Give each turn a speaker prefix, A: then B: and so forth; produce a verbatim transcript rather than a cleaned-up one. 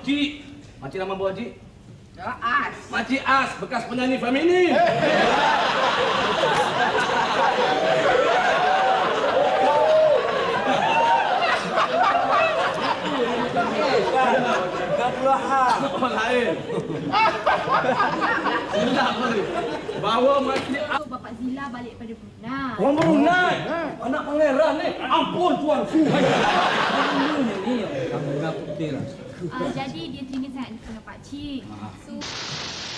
A: Makcik. Makcik nama buah Cik?
B: As.
A: Makcik As, bekas penyanyi feminin. Orang lain. Silap kali. Bawa Makcik As.
B: Bapak Zila balik pada Brunei.
A: Orang Brunei? Anak pangeran ni. Ampun tuanku. Ini ni. Kamu nak putih lah.
B: Uh, jadi dia teringin sangat dengan Pak Cik. So